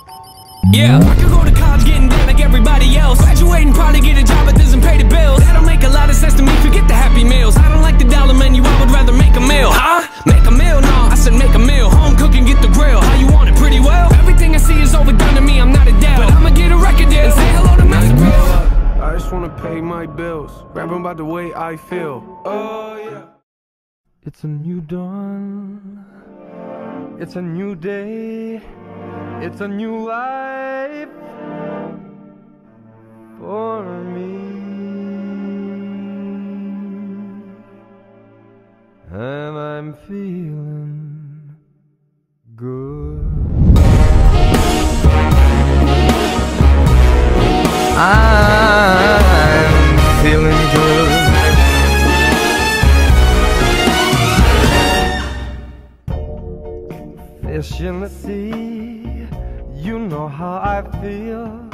Yeah, I could go to college getting down like everybody else. Graduating, probably get a job that doesn't pay the bills. That don't make a lot of sense to me, forget the Happy Meals. I don't like the dollar menu, I would rather make a meal. Huh? Make a meal? No, I said make a meal. Home cooking, get the grill. How you want it? Pretty well. Everything I see is overdone to me, I'm not Adele, but I'ma get a record deal and say hello to Master Bill. I just wanna pay my bills, rapping about the way I feel. Oh yeah. It's a new dawn, it's a new day, it's a new life for me, and I'm feeling good. I'm feeling good. Fish in the sea, you know how I feel.